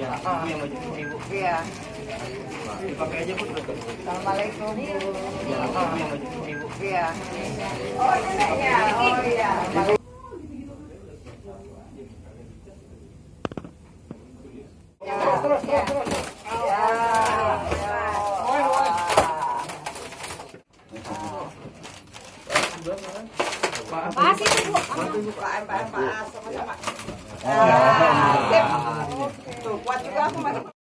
Yang maju ibu. Iya. Dipakai aja Bu. Assalamualaikum Bu. Yang maju ibu. Iya. Oh neneknya. Oh iya. Terus. Ya. Makasih Bu. Sama-sama. Tuh, kuat juga aku masih.